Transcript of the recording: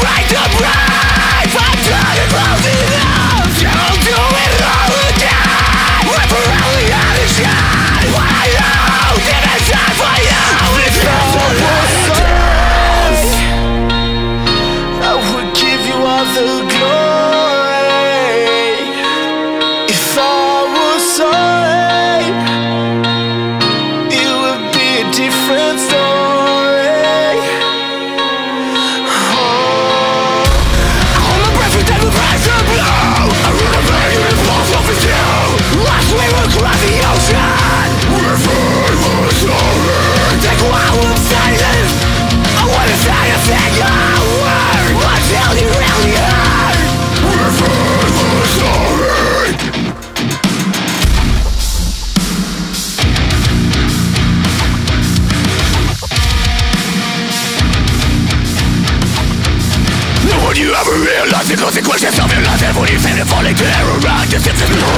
break the brave. I'm trying close enough. Don't do it all again. We're forever out of shine. I know that it's time for you. It's not the truth. I would give you all the glory if I was sorry. It would be a different story. Oh, I hold my breath with every price of blow. I run a million and falls off his tail. Last we will cross the ocean. If I was sorry, take a while of silence. I wanna say a single word until you really hurt. If I was sorry. No one you ever realize the consequences of your life. And when you say they're falling to error around, just